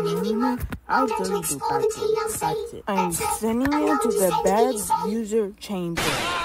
I'll tell you to back it. I'm sending you to the bad user chamber.